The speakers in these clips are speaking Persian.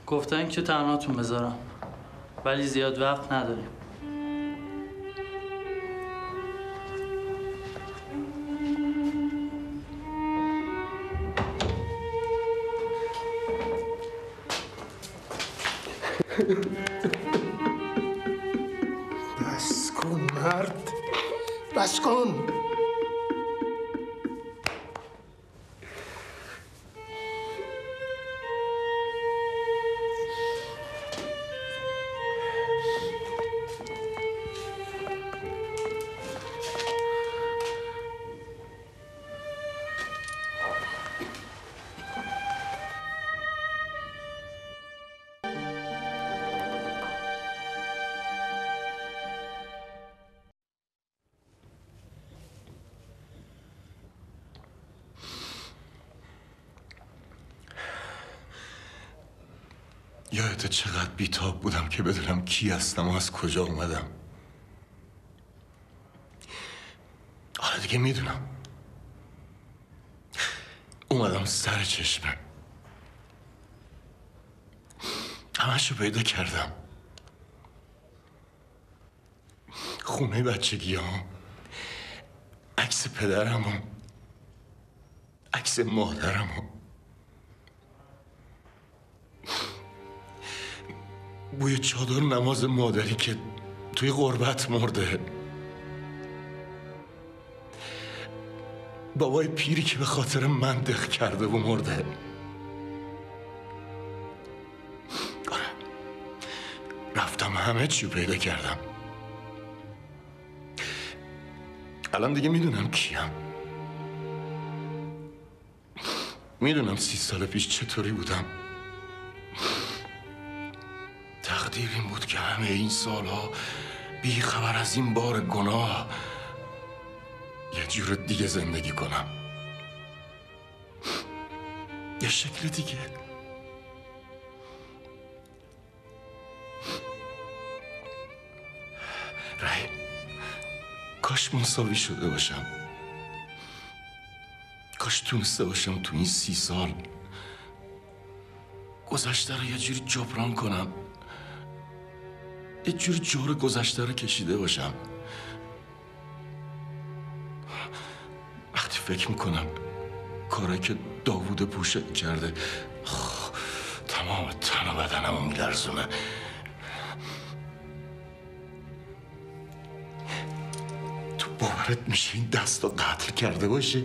گفتن که تنهاتون بذارم، ولی زیاد وقت نداریم. بس کن مرد، بس کن. یادت چقدر بیتاب بودم که بدونم کی هستم و از کجا اومدم. حالا دیگه میدونم. اومدم سر چشمه، همشو پیدا کردم. خونه بچگیام، عکس پدرم و عکس مادرم و بوی چادر نماز مادری که توی غربت مرده، بابای پیری که به خاطر من دق کرده و مرده. آره، رفتم همه چی پیدا کردم. الان دیگه میدونم کیم. میدونم 30 سال پیش چطوری بودم. تقدیر این بود که همه این سالها بی خبر از این بار گناه یه جور دیگه زندگی کنم، یه شکل دیگه. رای کاش مساوی شده باشم، کاش تونسته باشم تو این 30 سال گذشته رو یه جوری جبران کنم، یه جوری جور گذشته رو کشیده باشم. وقتی فکر میکنم کاری که داوود پوشه کرده تمام تن و بدنمو میلرزونه. تو باورت میشه این دست رو قتل کرده باشی؟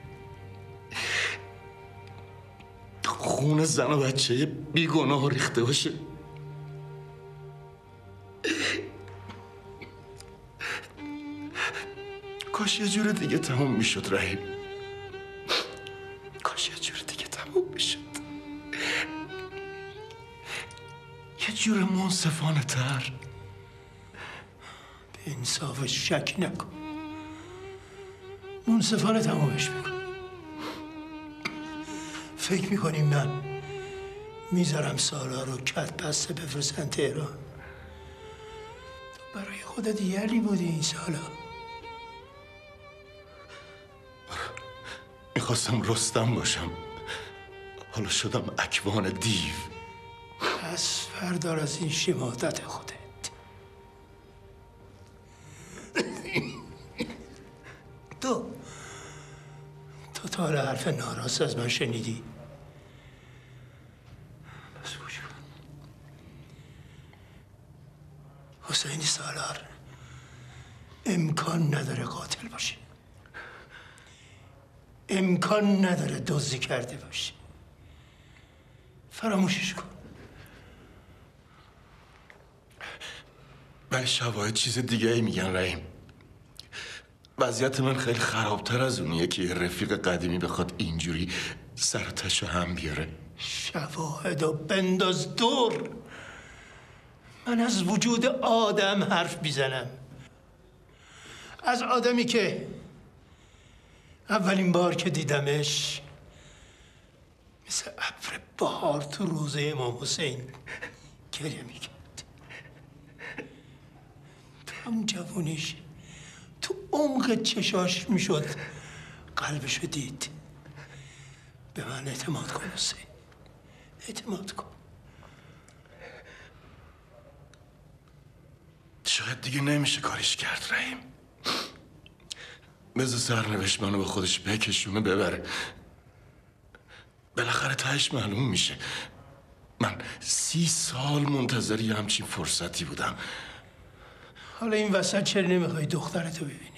خون زن و بچه بیگناه ریخته باشه؟ کاش یه جور دیگه تموم میشد رحیم، کاش یه جور دیگه تموم میشد، یه جور منصفانه تر. به انصافش شک نکن، منصفانه تمامش میکن. فکر میکنی من میذارم سالا رو کت بسته بفرستن تهران؟ تو برای خودت یلی بودی این سالا. میخواستم رستم باشم، حالا شدم اکوان دیو. پس فردار از این شماتت خودت. تو تا حالا حرف ناراست از من شنیدی؟ بس گوش کن. حسین سالار امکان نداره قاتل باشه، امکان نداره دزدی کرده باشه. فراموشش کن. ولی شواهد چیز دیگه ای میگن رحیم. وضعیت من خیلی خرابتر از اونیه که یه رفیق قدیمی بخواد اینجوری سر و تشو هم بیاره. شواهدو بنداز دور. من از وجود آدم حرف میزنم، از آدمی که اولین بار که دیدمش مثل ابر بهار تو روزه امام حسین گریه میکرد. تو همون جوونیش تو عمق چشاش میشد قلبشو دید. به من اعتماد کن حسین، اعتماد کن. عاشقت دیگه نمیشه کاریش کرد رحیم. بذار سرنوشت منو به خودش بکشونه ببره. بالاخره تهش معلوم میشه. من 30 سال منتظر یه همچین فرصتی بودم. حالا این وسط چرا نمیخوای دخترتو ببینی؟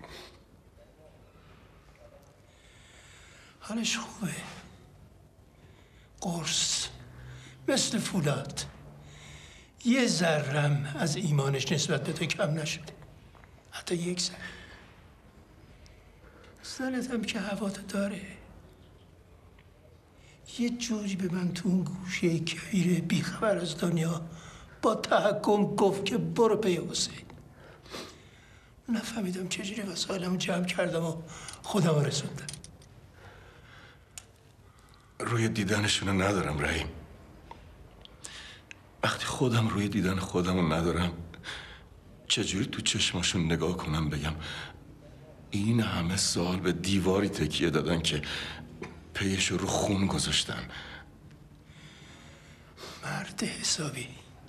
حالش خوبه. قرص مثل فولاد. یه ذرم از ایمانش نسبت به تو کم نشده. حتی یک ذره. زنت هم که هواتو داره. یه جوری به من تو اون گوشه کبیر بیخبر از دنیا با تحکم گفت که برو پی حسین. نفهمیدم چجوری وسایلمو جمع کردم و خودم رسوندم. روی دیدنشونو ندارم رحیم. وقتی خودم روی دیدن خودمو ندارم چجوری تو چشماشون نگاه کنم بگم این همه سال به دیواری تکیه دادن که پیشو رو خون گذاشتن. مرد حسابی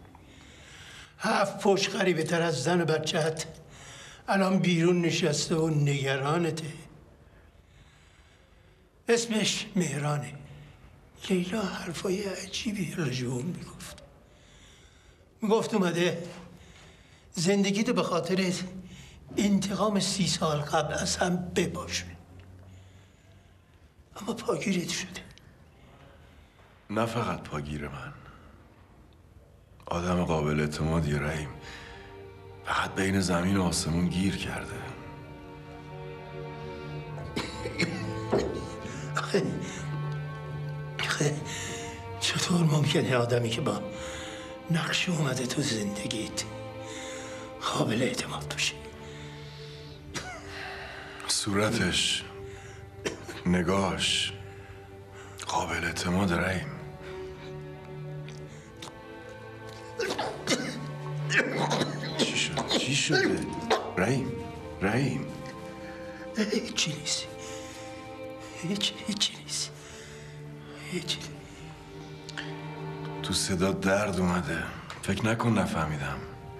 7 پشت غریبه تر از زن و بچه‌ت الان بیرون نشسته و نگرانته. اسمش مهرانه. لیلا حرفای عجیبی راجع به اون میگفت اومده زندگیتو به خاطر انتقام 30 سال قبل از هم بباشه. اما پاگیرت شده. نه فقط پاگیر من، آدم قابل اعتمادی رحیم. فقط بین زمین و آسمون گیر کرده. آخه چطور ممکنه آدمی که با نقش اومده تو زندگیت قابل اعتماد باشه؟ صورتش، نگاش قابل اعتماد رحیم. چی شده؟ رحیم هیچی نیست. هیچی نیست. تو صدا درد اومده. فکر نکن نفهمیدم.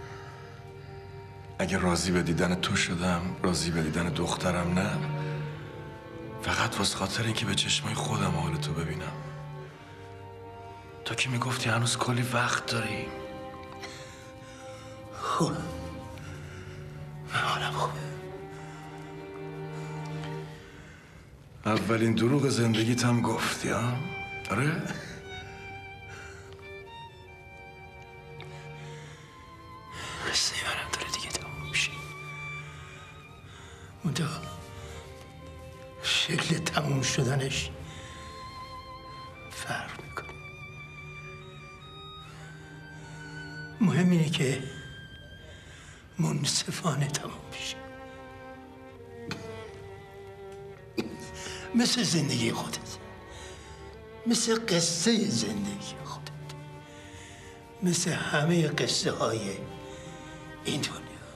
اگه راضی به دیدن تو شدم، راضی به دیدن دخترم نه. فقط واسه خاطر اینکه به چشمای خودم حال تو ببینم. تو که میگفتی هنوز کلی وقت داری. خوب. حالم خوبه. اولین دروغ زندگیت هم گفتی ها؟ آره؟ قصه منم داره دیگه تموم میشه. منتها شکل تموم شدنش فرق میکنه. مهم اینه که منصفانه تموم بشه. مثل زندگی خودت، مثل قصه زندگی خودت، مثل همه قصه های این دنیا.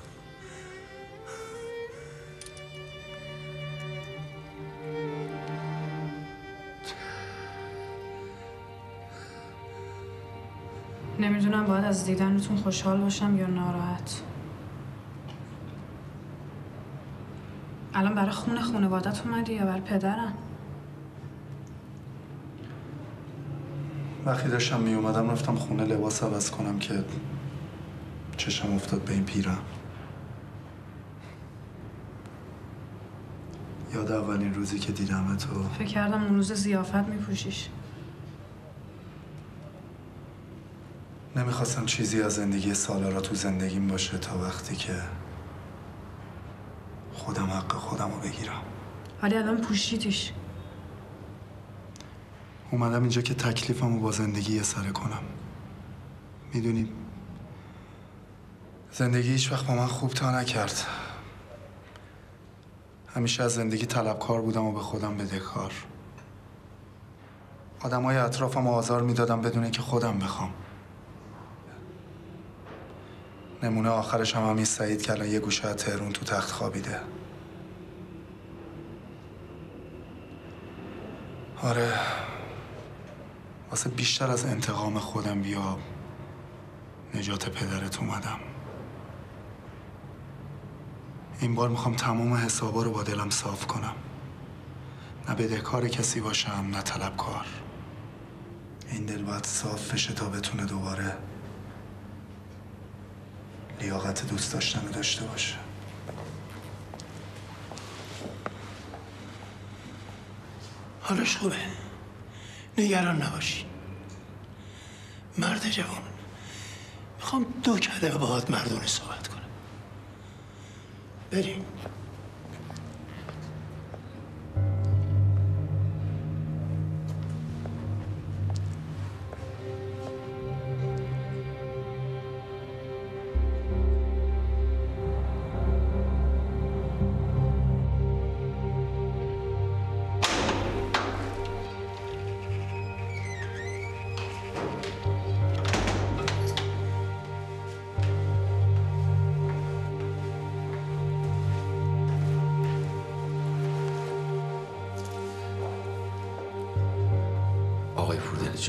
نمیدونم باید از دیدنتون خوشحال باشم یا ناراحت. الان برای خانوادت اومدی یا برای پدرم؟ وقتی داشتم می اومدم رفتم خونه لباس عوض کنم که چشم افتاد به این پیرم. یاد اولین روزی که دیدم تو. فکر کردم اون روز ضیافت میپوشیش. نمیخواستم چیزی از زندگی سالارا تو زندگیم باشه تا وقتی که خودم حق خودم رو بگیرم. ولی الان پوشیدیش. اومدم اینجا که تکلیفم رو با زندگی یه سره کنم. میدونی زندگی هیچ وقت با من خوب تا نکرد. همیشه از زندگی طلبکار بودم و به خودم بدهکار. آدمای اطرافم آزار میدادم بدون اینکه خودم بخوام. نمونه آخرش هم همین سعید که الان یه گوشه از تهرون تو تخت خوابیده. آره، واسه بیشتر از انتقام خودم بیا نجات پدرت اومدم. این بار میخوام تمام حسابا رو با دلم صاف کنم. نه بدهکار کسی باشم نه طلبکار. این دل باید صاف بشه تا بتونه دوباره لیاقت دوست داشتن داشته باشه. حالش خوبه، نگران نباشی. مرد جوان، میخوام 2 کلمه باهات مردونه صحبت کنم. بریم. آقای پودلجو،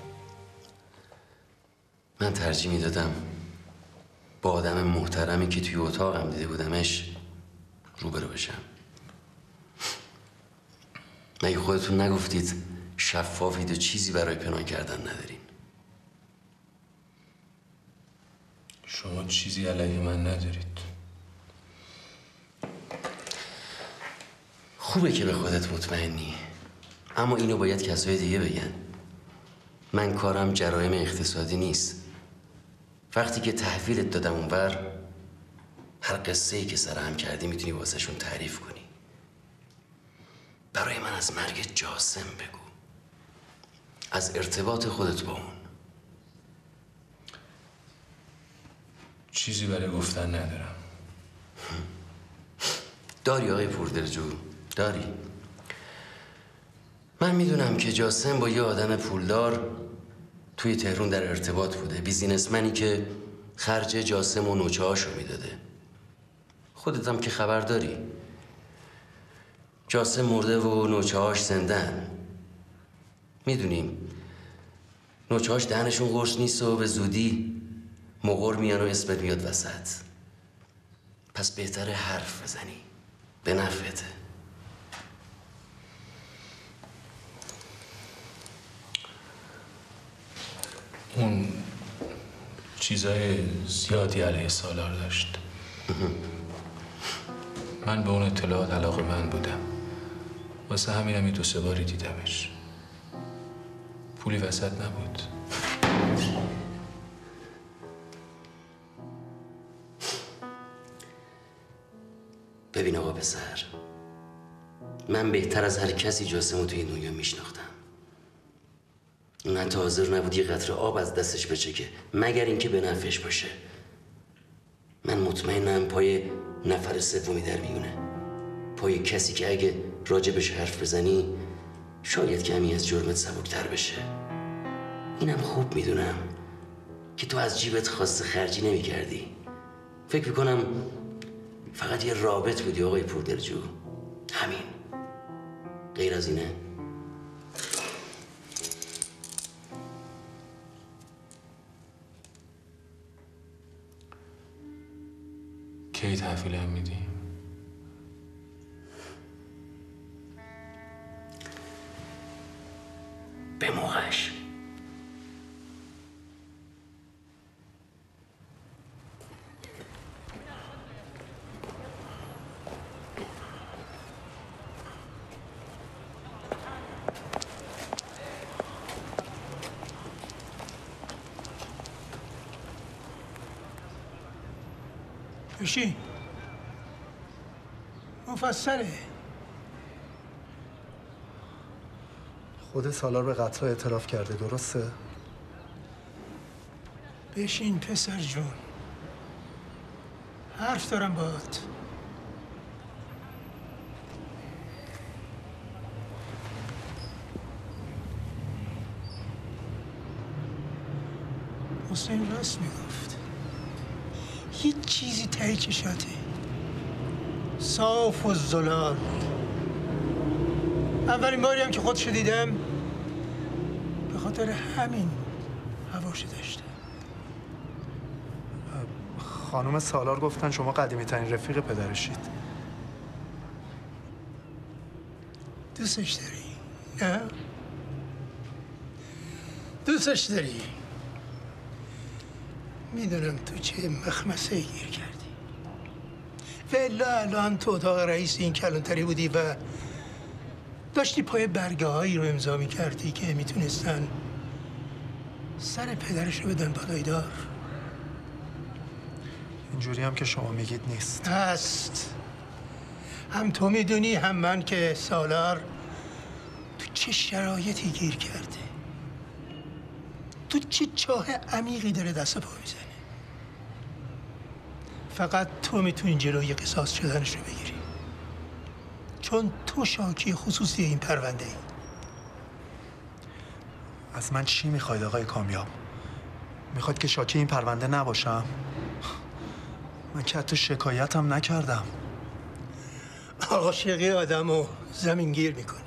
من ترجیح میدادم با آدم محترمی که توی اتاقم دیده بودمش روبرو بشم. مگه خودتون نگفتید شفافید و چیزی برای پنهان کردن ندارین؟ شما چیزی علیه من ندارید. خوبه که به خودت مطمئنی، اما اینو باید کسای دیگه بگن. من کارم جرایم اقتصادی نیست. وقتی که تحویلت دادم اونور، هر قصه‌ای که سرهم کردی میتونی واسهشون تعریف کنی. برای من از مرگ جاسم بگو، از ارتباط خودت با اون. چیزی برای گفتن ندارم. داری آقای پودلجو، داری. من میدونم که جاسم با یه آدم پولدار توی تهران در ارتباط بوده، بیزینسمنی که خرج جاسم و نوچه‌هاشو میداده. خودت هم که خبر داری جاسم مرده و نوچه‌هاش زندن. میدونیم نوچه‌هاش دهنشون قرص نیست و به زودی مغر میان و اسمت میاد وسط. پس بهتره حرف بزنی، به نفعته. اون چیزای زیادی علیه سالار داشت. من به اون اطلاعات علاقه‌مند بودم، واسه همینم 2-3 باری دیدمش. پولی وسط نبود. ببین آقا پسر، من بهتر از هر کسی جاسم رو توی دنیا میشناختم. اون حتی حاضر نبود یه قطره آب از دستش بچکه مگر اینکه به نفعش باشه. من مطمئنم پای نفر سومی در میونه، پای کسی که اگه راجبش حرف بزنی شاید کمی از جرمت سبکتر بشه. اینم خوب میدونم که تو از جیبت خاص خرجی نمی کردی. فکر میکنم فقط یه رابط بودی آقای پودلجو، همین. غیر از اینه؟ کی تحویلم میدی؟ به موقعش. بشین. مفصله. خود سالار به قتل اعتراف کرده، درسته؟ بشین پسر جون، حرف دارم باهات. حسین راست میگفت، هیچ چیزی ته چشاته، صاف و زلال. اولین باری هم که خودشو دیدم به خاطر همین هواشو داشته. خانم سالار گفتن شما قدیمی ترین رفیق پدرشید. دوستش داری؟ نه؟ دوستش داری؟ میدونم تو چه مخمسه گیر کردی. والا الان تو اتاق رئیس این کلانتری بودی و داشتی پای برگه هایی رو امضا میکردی که میتونستن سر پدرش رو بدن بالای دار. اینجوری هم که شما میگید نیست. هست. هم تو میدونی هم من که سالار تو چه شرایطی گیر کرده، تو چه چاه عمیقی داره دست پا میزنه. فقط تو میتونی جلوی قصاص شدنش رو بگیری، چون تو شاکی خصوصی این پرونده ای. از من چی میخواید آقای کامیاب؟ میخواید که شاکی این پرونده نباشم؟ من که حتی شکایتم نکردم. عاشقی آدم رو زمینگیر میکنه.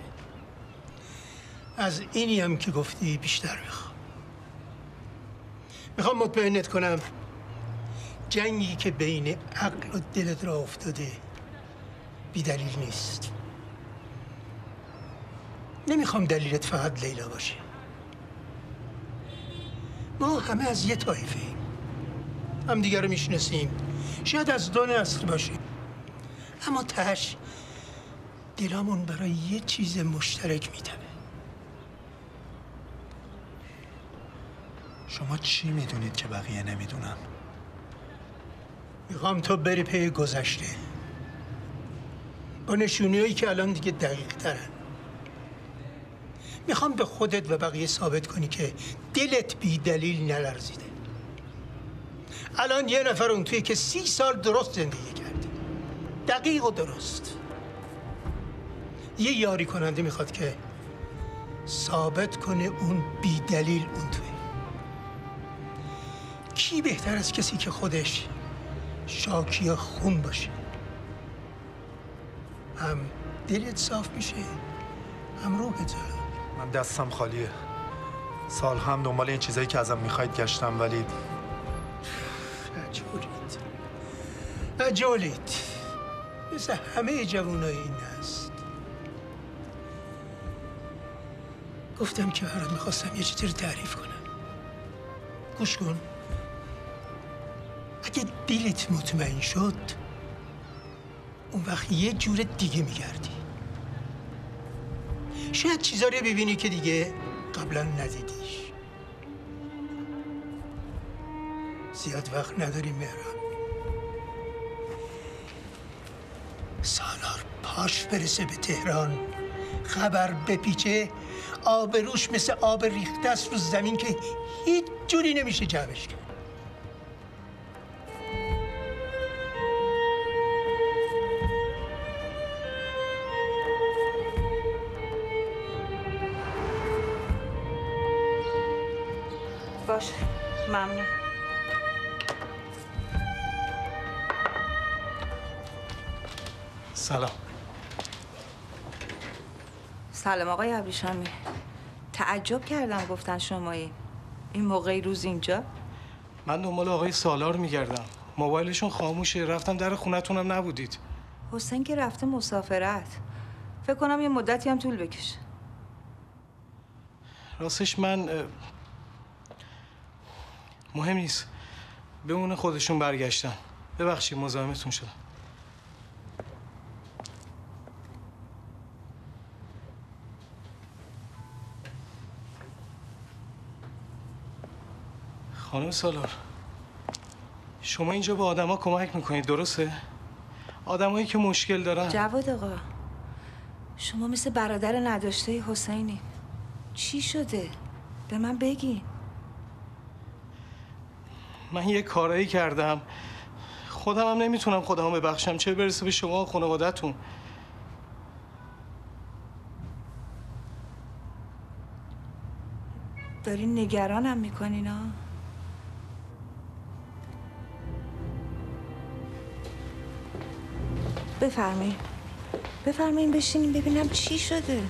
از اینی هم که گفتی بیشتر میخوام مطمئنت کنم جنگی که بین عقل و دلت را افتاده بی دلیل نیست. نمیخوام دلیلت فقط لیلا باشه. ما همه از یه طایفه ایم، هم دیگر رو میشناسیم، شاید از 2 نسل باشیم، اما تهش دلمون برای یه چیز مشترک میتبه. شما چی میدونید که بقیه نمیدونن؟ میخوام تو بری پی گذشته با نشونیایی که الان دیگه دقیق ترن. میخوام به خودت و بقیه ثابت کنی که دلت بی دلیل نلرزیده. الان یه نفر اون توی که 30 سال درست زندگی کردی، دقیق و درست. یه یاری کننده میخواد که ثابت کنه اون بی دلیل اون توی. کی بهتر از کسی که خودش شاکی خون باشه؟ هم دلت صاف میشه هم روحت. من دستم خالیه. سال هم دنبال این چیزایی که ازم میخواید گشتم، ولی عجولید مثل همه جوانای این هست. گفتم که برات میخواستم یه چیزی رو تعریف کنم. گوش کن. اگه دلت مطمئن شد اون وقت یه جور دیگه میگردی. شاید چیزا رو ببینی که دیگه قبلا ندیدیش. زیاد وقت نداریم مهران. سالار پاش برسه به تهران، خبر بپیچه، آبروش مثل آب ریخته است رو زمین که هیچ جوری نمیشه جمعش کرد. باشه، ممنون. سلام. سلام آقای ابریشمی. تعجب کردم گفتن شمایی. این موقعی روز اینجا؟ من دنبال آقای سالار میگردم. موبایلشون خاموشه. رفتم در خونتونم نبودید. حسین که رفته مسافرت. فکر کنم یه مدتی هم طول بکشه. راستش من مهم نیست. بمونه خودشون برگشتن. ببخشید مزاحمتون شدم. خانم سالار، شما اینجا با آدما کمک میکنید، درسته؟ آدمایی که مشکل دارن. جواد آقا، شما مثل برادر نداشته حسینی. چی شده؟ به من بگین. من یه کارایی کردم، خودم هم نمیتونم خودمو ببخشم، چه برسه به شما و خانواده‌تون. دارین نگرانم میکنین ها؟ بفرمایین بشینین ببینم چی شده.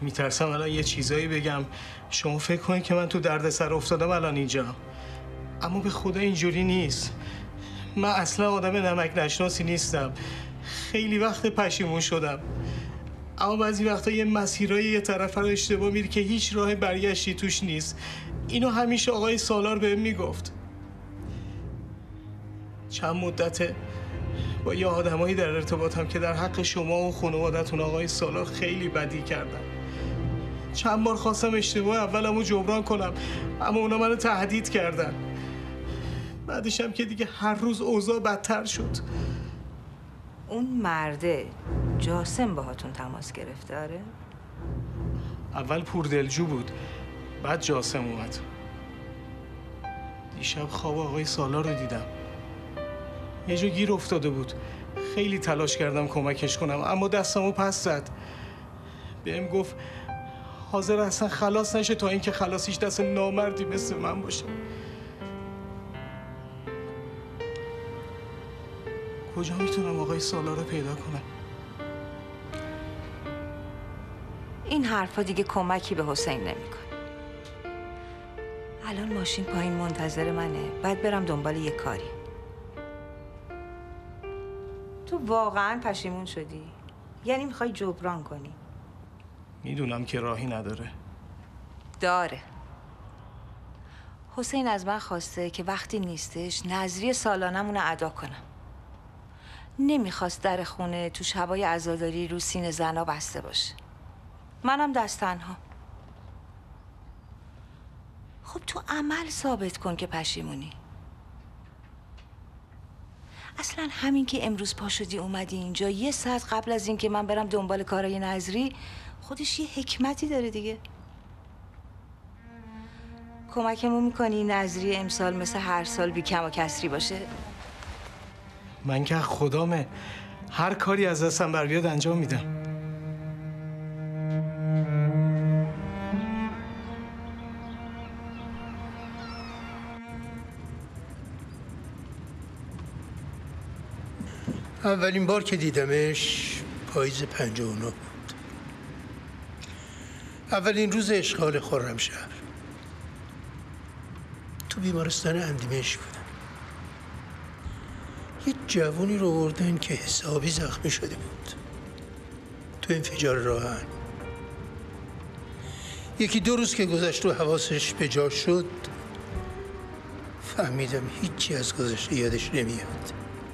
میترسم الان یه چیزایی بگم شما فکر کنید که من تو دردسر افتادم الان اینجا. اما به خدا اینجوری نیست. من اصلا آدم نمک نشناسی نیستم. خیلی وقت پشیمون شدم. اما بعضی وقتا یه مسیرهای یه طرف رو اشتباه میری که هیچ راه برگشتی توش نیست. اینو همیشه آقای سالار بهم میگفت. چند مدته با یه آدمایی در ارتباطم که در حق شما و خانوادتون آقای سالار خیلی بدی کردن. چند بار خواستم اشتباه اولمو جبران کنم اما اونا منو تهدید کردن. بعدش هم که دیگه هر روز اوضاع بدتر شد. اون مرده جاسم باهاتون تماس گرفته؟ آره؟ اول پوردلجو بود، بعد جاسم اومد. دیشب خواب آقای سالار رو دیدم. یه جا گیر افتاده بود. خیلی تلاش کردم کمکش کنم اما دستمو پس زد. بهم گفت حاضر اصلا خلاص نشه تا اینکه خلاصیش دست نامردی مثل من باشه. کجا میتونم آقای سالار رو پیدا کنم؟ این حرفا دیگه کمکی به حسین نمیکنه. الان ماشین پایین منتظر منه. باید برم دنبال یه کاری. تو واقعا پشیمون شدی؟ یعنی میخوای جبران کنی؟ میدونم که راهی نداره. داره. حسین از من خواسته که وقتی نیستش نذری سالانمون رو ادا کنم. نمیخواست در خونه تو شبای عزاداری رو سینه زنا بسته باشه. منم دست تنها. خب تو عمل ثابت کن که پشیمونی. اصلا همین که امروز پا شدی اومدی اینجا 1 ساعت قبل از این که من برم دنبال کارای نظری خودش یه حکمتی داره دیگه. کمکمون میکنی نظری امسال مثل هر سال بی کم و کسری باشه؟ من که خدامه هر کاری از دستم بر بیاد انجام میدم. اولین بار که دیدمش پاییز 59 بود. اولین روز اشغال خرمشهر. تو بیمارستان اندیمشک بودم. یه جوونی رو آوردن که حسابی زخمی شده بود تو انفجار راهن. 1-2 روز که گذشت و حواسش به جا شد فهمیدم هیچی از گذشته یادش نمیاد.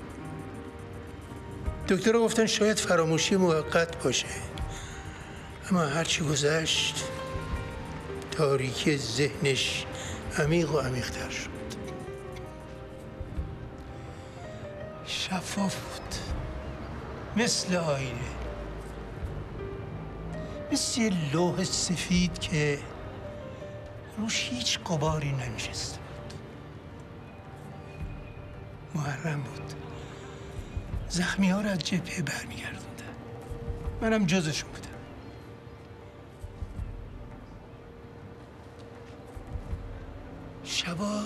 دکترها گفتن شاید فراموشی موقت باشه اما هرچی گذشت تاریکی ذهنش عمیق و عمیق‌تر شد. شفاف بود، مثل آینه، مثل یه لوح سفید که روش هیچ غباری ننشسته بود. محرم بود. زخمی ها رو از جبهه برمیگردونده. منم جزشون بودم. شبا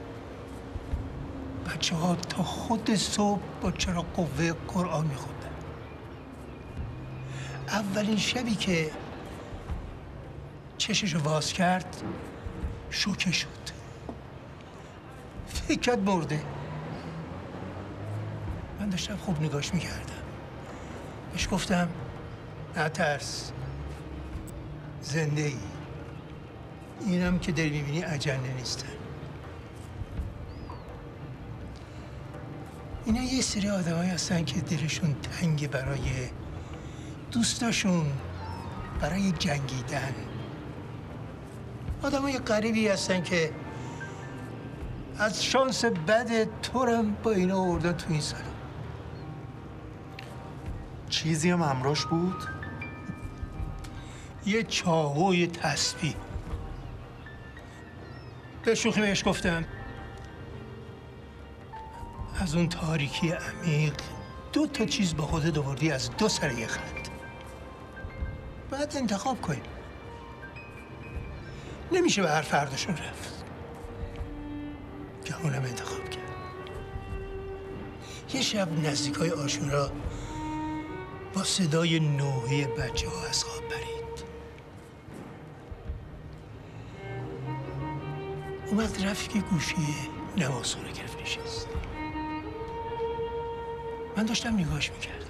بچه ها تا خود صبح با چراغ قوه قرآن میخوندن. اولین شبی که چششو باز کرد شوکه شد. فکر کرد مرده. من داشتم خوب نگاش میکردم. بهش گفتم نترس، زنده ای. اینم که داری میبینی اجنه نیستن. اینا یه سری آدمایی هستن که دلشون تنگه برای دوستاشون، برای جنگیدن. آدمای غریبی هستن که از شانس بد تورم با اینا آوردن تو این سالن. چیزی هم همراش بود؟ یه چاقوی تسبیح. به شوخی بهش گفتم از اون تاریکی عمیق 2 تا چیز با خودت آوردی از 2 سر یه خط. باید انتخاب کنیم. نمیشه به هر فردشون رفت. گمونم انتخاب کرد. یه شب نزدیکای عاشورا با صدای نوحه بچه ها از خواب پرید. اومد رفت که گوشی نمازخونه گرفت نشست. من داشتم نگاهش میکردم.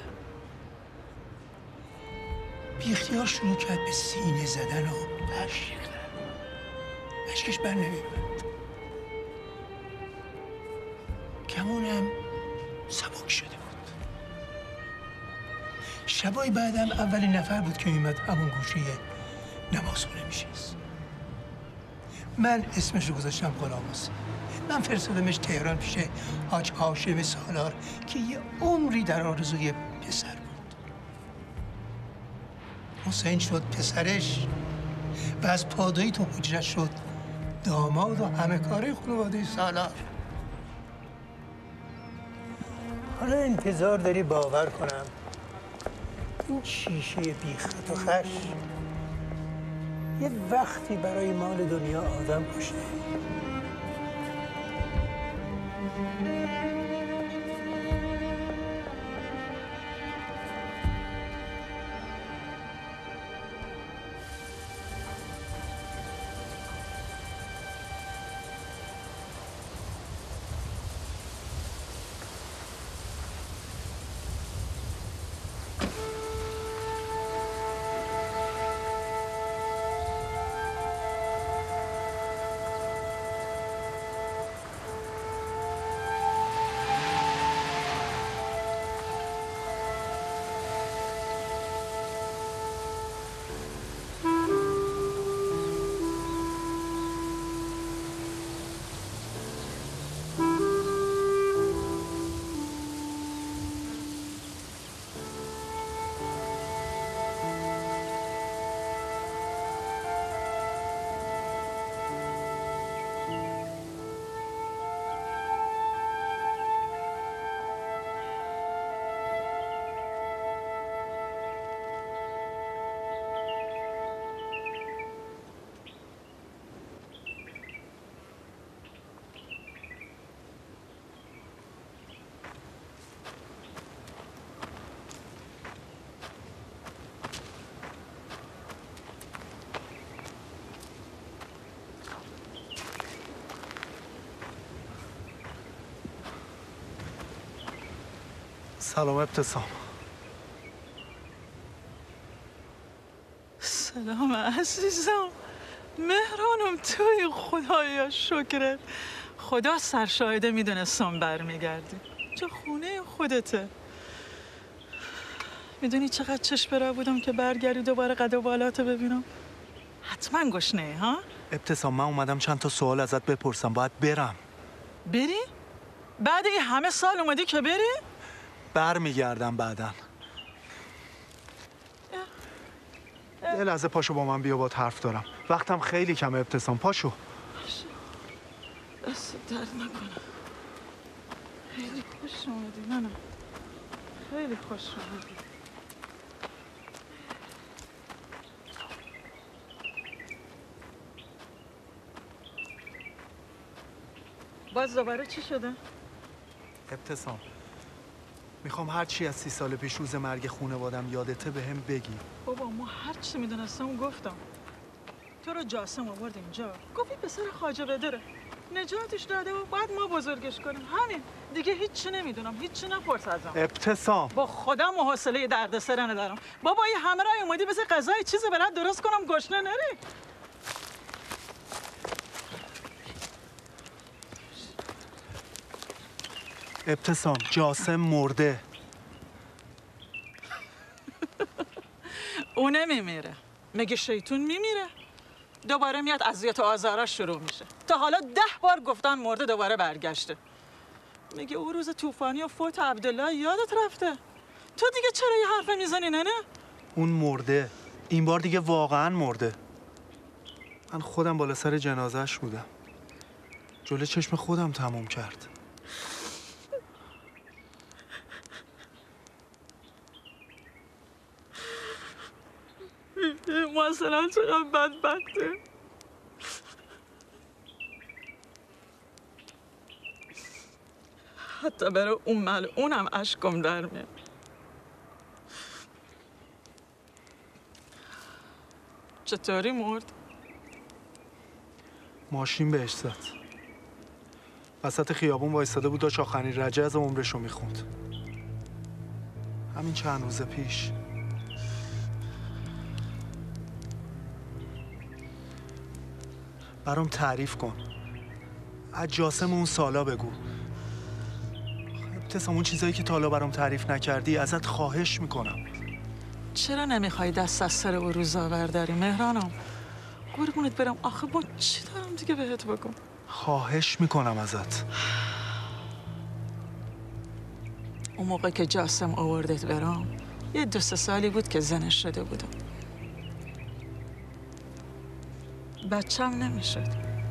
بی اختیار شروع کرد به سینه زدن و اشک ریختن. اشکش بر نمیومد. کمونم سبک شده بود. شبای بعدم اولین نفر بود که میمد همون گوشی نمازخونه میشست. من اسمش رو گذاشتم غلام حسین. من فرستادمش تهران پیش حاج هاشم سالار که یه عمری در آرزوی پسر بود. حسین شد پسرش و از پادویی تو حجرت شد داماد و همه کاره خانواده سالار. حالا انتظار داری باور کنم این شیشه بی خط و خش یه وقتی برای مال دنیا آدم کشته. سلام ابتسام. سلام عزیزم. مهرانم توی خدایا شکرت. خدا سرشاهده میدونستم برمیگردی. چه خونه خودته. میدونی چقدر چشم برا بودم که برگردی دوباره قد و بالاتو ببینم. حتما گشنه ها؟ ابتسام من اومدم چند تا سوال ازت بپرسم. باید برم. بری؟ بعد این همه سال اومدی که بری؟ برمیگردم بعداً. یه لحظه پاشو با من بیا باهات حرف دارم. وقتم خیلی کمه ابتسام. پاشو. دست درد نکنه. خیلی خوش اومدی منم. خیلی خوش اومدی. باز دوباره چی شده؟ ابتسام میخوام هر چی از 30 سال پیش روز مرگ خونوادم یادته بهم بگی. بابا ما هر چی میدونستم گفتم. تو رو جاسم آورد اینجا. گفتی پسر خواجه بدره. نجاتش داده و بعد ما بزرگش کنیم. همین. دیگه هیچی نمیدونم. هیچی نپرس ازم. ابتسام با خودم و حوصله دردسر ندارم. بابا این همه راه اومدی بس غذای چیزی برات درست کنم گشنه نری. ابتسام جاسم مرده. اون نمیمیره. مگه شیطون میمیره؟ دوباره میاد اذیت و آزارش شروع میشه. تا حالا 10 بار گفتن مرده دوباره برگشته. میگه اون روز طوفانی و فوت عبدالله یادت رفته؟ تو دیگه چرا یه حرف میزنی نه؟ اون مرده. این بار دیگه واقعا مرده. من خودم بالا سر جنازهش بودم. جلوی چشم خودم تموم کرد. مثلا چقدر بدبخته. حتی برای اون ملعونم اشکم در میاد. چطوری مرد؟ ماشین بهش زد. وسط خیابون وایستاده بود، داشت آخرین رجع از عمرش رو میخوند. همین چند روز پیش. برام تعریف کن. از جاسم اون سالا بگو. ابتسام اون چیزایی که تا حالا برام تعریف نکردی ازت خواهش میکنم. چرا نمیخوای دست از سر او روزا برداری مهرانم؟ قربونت برم، آخه با چی دارم دیگه بهت بگم؟ خواهش میکنم ازت. اون موقع که جاسم آوردت برام یه 2-3 سالی بود که زنش شده بودم. بچم نمیشد.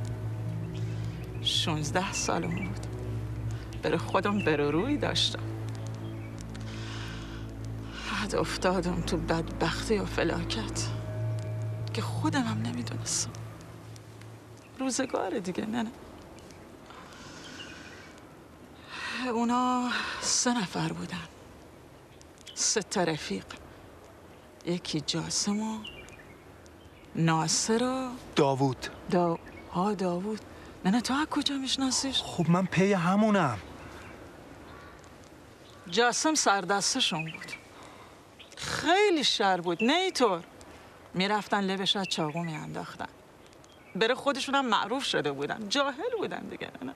16 سالم بود. برای خودم روی داشتم. بعد افتادم تو بدبختی و فلاکت که خودم هم نمیدونستم. روزگار دیگه. نه اونا 3 نفر بودن، 3 تا رفیق. یکی جاسم و ناصر و داوود. داوود. نه تو از کجا میشناسیش؟ خب من پی همونم. جاسم سردستشون بود. خیلی شر بود. نه اینطور میرفتن لبش از چاقو میانداختن. بره خودشون هم معروف شده بودن. جاهل بودن دیگه. نه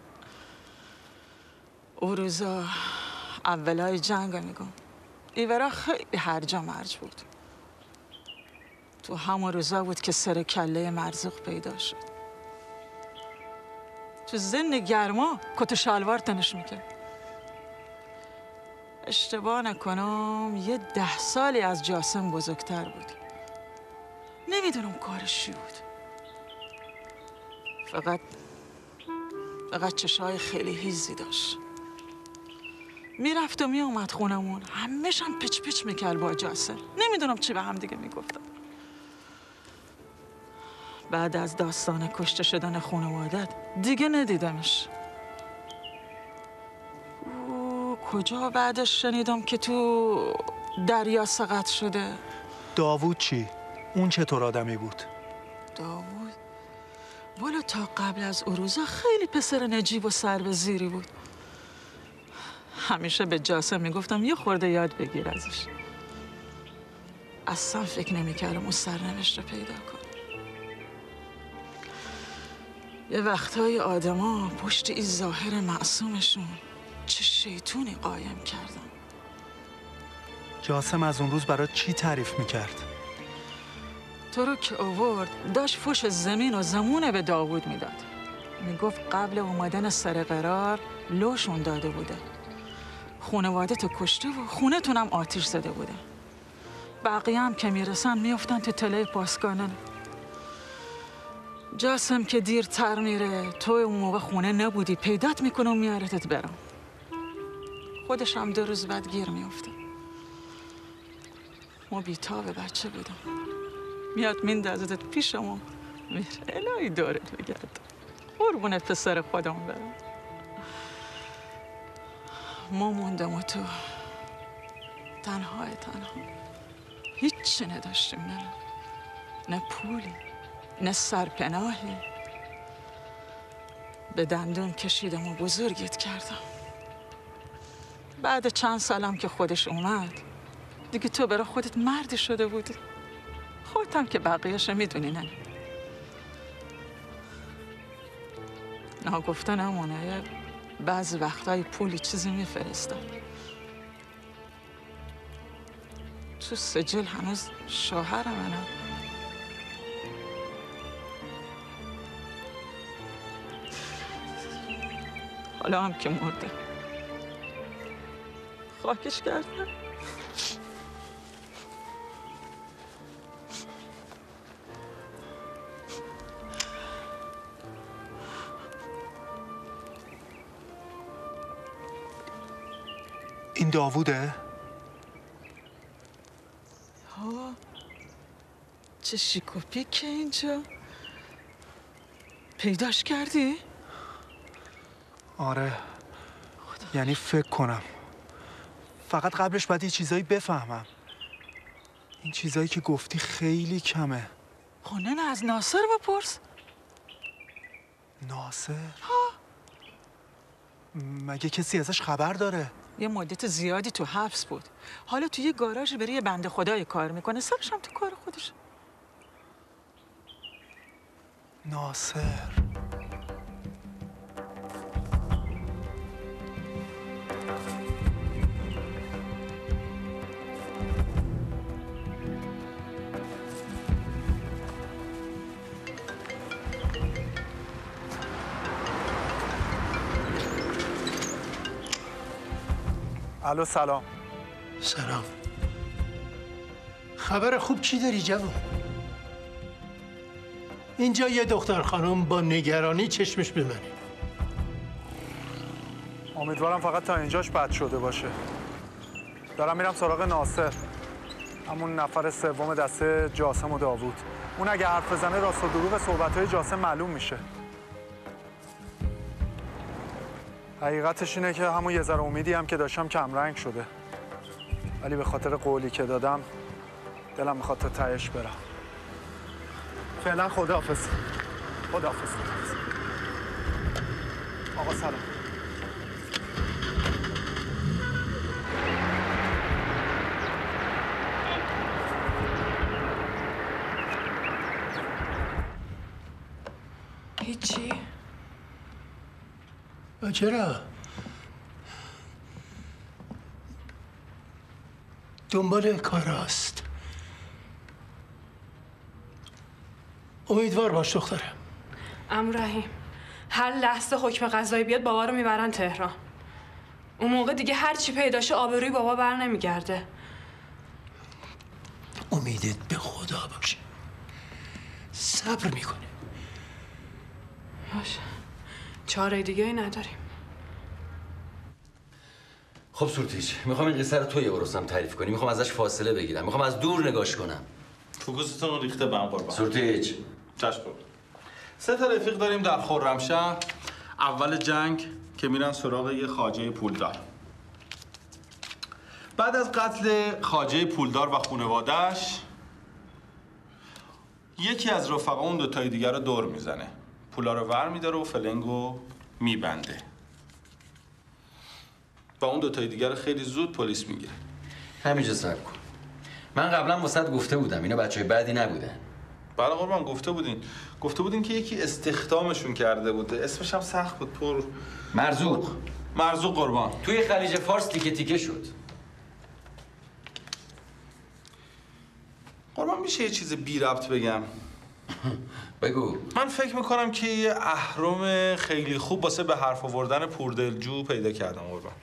او روزا اولای جنگ میگم ایورا خیلی هرجا مرج بود. تو همون روزا بود که سر کله مرزوق پیدا شد. تو زن گرما کت شلوار تنش میکرد. اشتباه نکنم یه 10 سالی از جاسم بزرگتر بود. نمیدونم کارش چی بود. فقط چشای خیلی هیزی داشت. میرفت و میومد خونمون، همه‌ش هم پچ پچ میکرد با جاسم. نمیدونم چی به هم دیگه میگفتن. بعد از داستان کشته شدن خانوادت دیگه ندیدمش. کجا بعدش شنیدم که تو دریا سقط شده. داوود چی؟ اون چطور آدمی بود؟ داوود؟ والا تا قبل از اون روزا خیلی پسر نجیب و سر به زیری بود. همیشه به جاسم میگفتم یه خورده یاد بگیر ازش. اصلا فکر نمیکردم اون سرنوشت رو پیدا کنه. یه وقتهای آدما پشت این ظاهر معصومشون چه شیطونی قایم کردن. جاسم از اون روز برات چی تعریف میکرد؟ تو رو که آورد داشت فوش زمین و زمونه به داوود میداد. میگفت قبل اومدن سر قرار لوشون داده بوده. خانواده تو کشته و خونه تونم آتیش زده بوده. بقیه هم که میرسن میفتن تو تله پاسگانه. جاسم که دیرتر میره تو اون موقع خونه نبودی پیدات میکنم میارتت برم. خودش هم 2 روز بعد گیر میفته. ما بیتاب بچه بودم. میاد میندازدت پیشمون میره الهی دورت بگرد. قربون پسر خودم برم. ما موندم و تو تنها هیچ نداشتیم. نه پولی نه سرپناهی. به دندون کشیدم و بزرگت کردم. بعد چند سالم که خودش اومد دیگه تو برای خودت مردی شده بودی. خودت هم که بقیه‌اش میدونی. نه گفتن همونه بعضی وقتای پولی چیزی میفرستن. تو سجل هنوز شوهر منم. حالا هم که مرده خاکش کردم. این داووده؟ ها چه شیکوپی که اینجا پیداش کردی؟ آره یعنی فکر کنم. فقط قبلش باید یه چیزایی بفهمم. این چیزایی که گفتی خیلی کمه. خونه نه از ناصر بپرس. ناصر؟ مگه کسی ازش خبر داره؟ یه مدت زیادی تو حبس بود. حالا تو یه گاراژ بره یه بنده خدای کار میکنه، سرش هم تو کار خودش. ناصر الو سلام. سلام. خبر خوب چی داری جوان؟ اینجا یه دختر خانم با نگرانی چشمش به منه. امیدوارم فقط تا اینجاش بد شده باشه. دارم میرم سراغ ناصر، همون نفر سوم دسته جاسم و داوود. اون اگه حرف بزنه راست و دروغ صحبت‌های جاسم معلوم میشه. حقیقتش اینه که همون یه ذره امیدی هم که داشتم کمرنگ شده، ولی به خاطر قولی که دادم دلم میخواد تا تهش برم. فعلا خداحافظ. خداحافظ. آقا سلام. هیچی؟ چرا؟ دنبال کار است. امیدوار باش دخترم. عمو رحیم، هر لحظه حکم قضایی بیاد بابا رو میبرن تهران. اون موقع دیگه هر چی پیداشه آبروی بابا بر نمیگرده. امیدت به خدا باشه. صبر میکنه. باشه. چاره دیگه ای نداریم. خب سورتیج، میخوام این قصه رو تو یه برسم تعریف کنی. میخوام ازش فاصله بگیرم. میخوام از دور نگاش کنم. فوکوستون رو ریخته به هم قربان. سورتیج. چشم. 3 تا رفیق داریم در خرمشهر. اول جنگ که میرن سراغ یه خواجه پولدار. بعد از قتل خواجه پولدار و خانواده‌اش، یکی از رفقا اون 2 تای دیگر رو دور میزنه. پولا رو ور میداره و فلنگو میبنده. و اون 2 تای دیگر رو خیلی زود پلیس میگیره. همینجا صبر کن. من قبلا واسط گفته بودم اینا بچهای بدی نبودن. بله قربان گفته بودین که یکی استخدامشون کرده بوده. اسمش هم سخت بود. مرزوق قربان. توی خلیج فارس تیکه تیکه شد. قربان میشه یه چیز بی ربط بگم؟ بگو. من فکر میکنم که یه اهرم خیلی خوب واسه به حرف آوردن پوردلجو پیدا کردم قربان.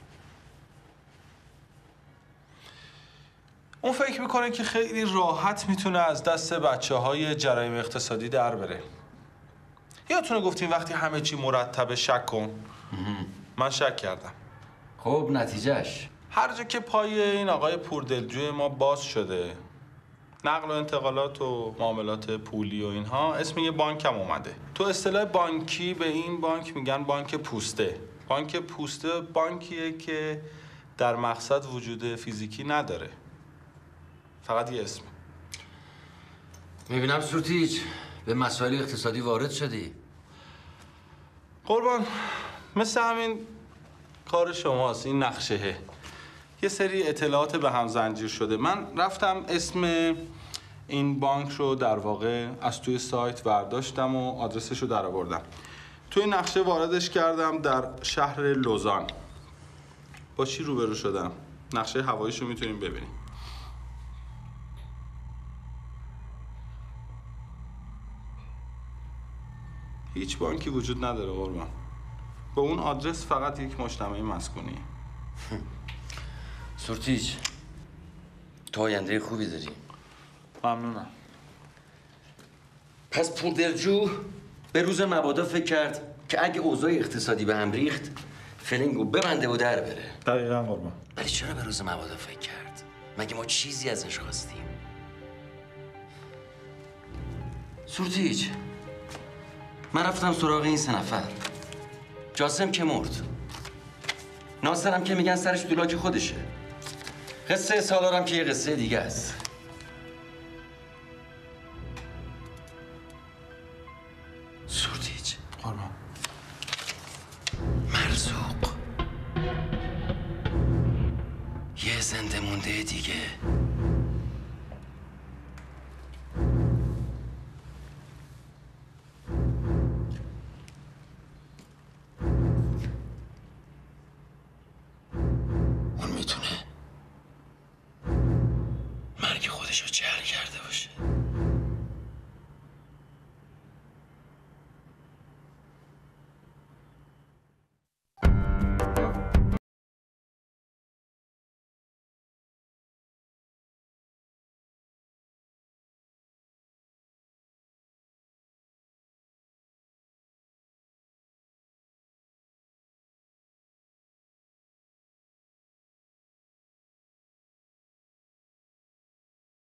اون فکر میکنه که خیلی راحت میتونه از دست بچه‌های جرایم اقتصادی در بره. یادتونه گفتیم وقتی همه چی مرتبه شک کن؟ من شک کردم. خب نتیجهش؟ هر جا که پای این آقای پوردلجوی ما باز شده، نقل و انتقالات و معاملات پولی و اینها، اسم یه بانک هم اومده. تو اصطلاح بانکی به این بانک میگن بانک پوسته. بانک پوسته بانکیه که در مقصد وجود فیزیکی نداره، فقط یه اسم. میبینم سورتیج به مسائل اقتصادی وارد شدی. قربان مثل همین کار شماست، این نقشهه. یه سری اطلاعات به هم زنجیر شده. من رفتم اسم این بانک رو در واقع از توی سایت برداشتم و آدرسش رو در آوردم. توی نقشه واردش کردم در شهر لوزان. با چی روبرو شدم؟ نقشه هواییش رو میتونیم ببینیم. هیچ بانکی وجود نداره قربان. با اون آدرس فقط یک مجتمع مسکونیه. سورتیج تو آینده خوبی داری. ممنونم. پس پوردلجو به روز مبادا فکر کرد که اگه اوضاع اقتصادی به هم ریخت فلنگو ببنده و در بره. دقیقاً قربان. ولی چرا به روز مبادا فکر کرد؟ مگه ما چیزی ازش خواستیم؟ سورتیج من رفتم سراغ این 3 نفر. جاسم که مرد، ناصرم که میگن سرش دولاک خودشه، قصه سالارم که یه قصه دیگه است. سورتیج اگه خودشو جهل کرده باشه.